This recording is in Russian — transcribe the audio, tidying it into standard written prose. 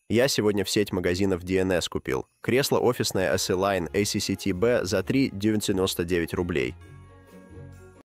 Я сегодня в сеть магазинов DNS купил. Кресло офисное SE-Line ACCT-B за 3 999 рублей.